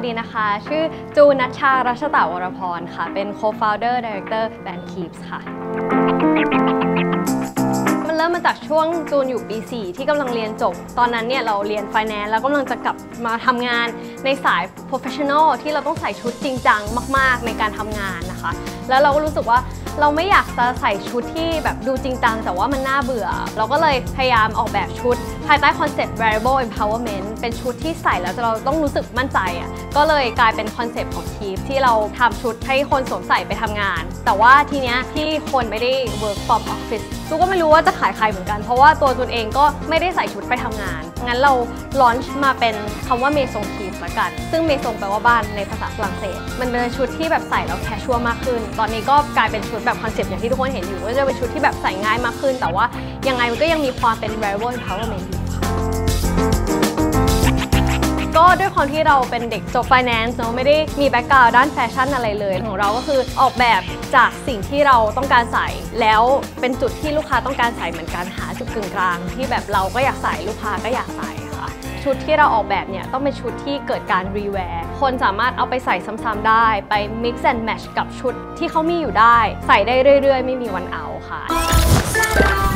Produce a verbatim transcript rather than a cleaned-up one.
ดีนะคะชื่อจูน ณัชชา รัชตาวรพรค่ะเป็น Co-founder Director แบรนด์ Keeps ค่ะมันเริ่มมาจากช่วงจูนอยู่ปีสี่ที่กำลังเรียนจบตอนนั้นเนี่ยเราเรียน Finance แล้วกำลังจะกลับมาทำงานในสาย Professional ที่เราต้องใส่ชุดจริงจังมากๆในการทำงานนะคะแล้วเราก็รู้สึกว่าเราไม่อยากจะใส่ชุดที่แบบดูจริงจังแต่ว่ามันน่าเบื่อเราก็เลยพยายามออกแบบชุดภายใต้คอนเซ็ปต์ Variable Empowerment เป็นชุดที่ใส่แล้วเราต้องรู้สึกมั่นใจอ่ะก็เลยกลายเป็นคอนเซ็ปต์ของ Keeps ที่เราทำชุดให้คนสวมใส่ไปทำงานแต่ว่าทีเนี้ยที่คนไม่ได้ work from office จูก็ไม่รู้ว่าจะขายใครเหมือนกันเพราะว่าตัวจูเองก็ไม่ได้ใส่ชุดไปทำงานงั้นเราลอนช์มาเป็นคำว่า Maison Keeps ละกันซึ่ง Maison แปลว่าบ้านในภาษาฝรั่งเศสมันเป็นชุดที่แบบใส่แล้วแคชชัวร์มากขึ้นตอนนี้ก็กลายเป็นชุดแบบคอนเซ็ปต์อย่างที่ทุกคนเห็นอยู่ว่าจะเป็นชุดที่แบบใส่ง่ายมากขึ้นแต่ว่ายังไงมันก็ยังมีความเป็น Variable Empowerment อยู่ค่ะก็ด้วยความที่เราเป็นเด็กจบ Finance เนอะไม่ได้มีแบ็คกราวด์ด้านแฟชั่นอะไรเลยของเราก็คือออกแบบจากสิ่งที่เราต้องการใส่แล้วเป็นจุดที่ลูกค้าต้องการใส่เหมือนกันหาจุดกึ่งกลางที่แบบเราก็อยากใส่ลูกค้าก็อยากใส่ค่ะชุดที่เราออกแบบเนี่ยต้องเป็นชุดที่เกิดการรีแวร์คนสามารถเอาไปใส่ซ้ำๆได้ไป mix and match กับชุดที่เขามีอยู่ได้ใส่ได้เรื่อยๆไม่มีวันเอาค่ะ